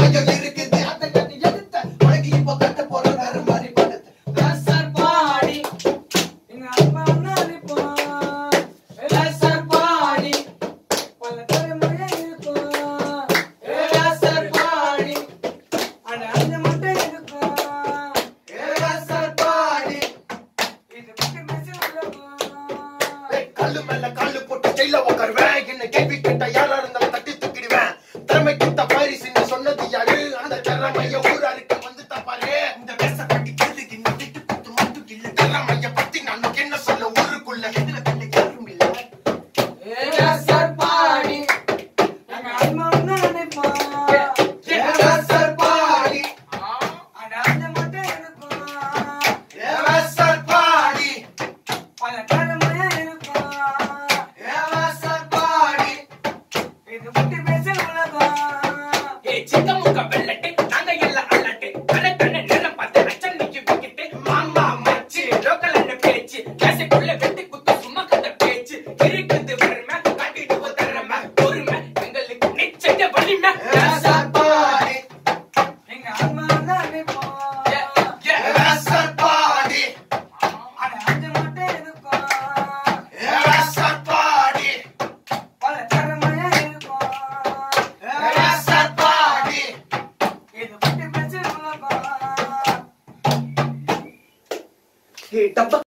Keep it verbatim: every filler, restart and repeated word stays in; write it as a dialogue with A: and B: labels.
A: பயம் இருக்குது அதை கட்டி எடுத்த உனக்கு இப்போ கட்ட போற வேற மாதிரி படுத்து ரசர் பாடி எங்க அம்மா நினைப்பா ரசர் பாடி பல தலைமுறை இருக்கும் ரசர் பாடி அட அந்த மட்டும் இருக்கும் ரசர் பாடி இது மட்டும் மெசேஜ் உலகம் கல்லு மேல கல்லு போட்டு ஜெயில உட்காருவேன் என்ன கேள்வி கேட்டா யாரா இருந்தாலும் தட்டி தூக்கிடுவேன் திறமை கிட்ட பாரிசின்னு சொன்னது யாரு அந்த திறமைய ஊராருக்கு வந்து தப்பாரு இந்த பேச கட்டி கேள்விக்கு இன்னும் திட்டு குத்து மட்டும் இல்ல திறமைய பத்தி நான் என்ன சொல்ல ஊருக்குள்ள எதுல கண்டு யாரும் இல்ல ரசர் பாடி எங்க அம்மா நினைப்பா ரசர் பாடி அட அந்த மட்டும் இருக்கும் ரசர் பாடி பல தலைமுறை இருக்கும் ரசர் பாடி இது மட்டும் மெசேஜ் உலகம் ஏ சின்ன முக்க வெள்ளட்டு நாங்க எல்லாம் அலட்டு கண்ண கண்ண நேரம் பார்த்து அச்சன் நிக்கி விக்கிட்டு மாமா மச்சி லோக்கல்ல பேச்சு கேசக்குள்ள வெட்டி குத்து சும்மா கட்ட பேச்சு இருக்குது வறுமை காட்டிட்டு தரமை பொறுமை எங்களுக்கு நிச்சய வலிமை ரசர் பாடி எங்க அம்மா நினைப்பா ரசர் பாடி அட அந்த மட்டும் இருக்கும் ரசர் பாடி பல தலைமுறை இருக்கும் ரசர் பாடி இது மட்டும் மெசேஜ் உலகம்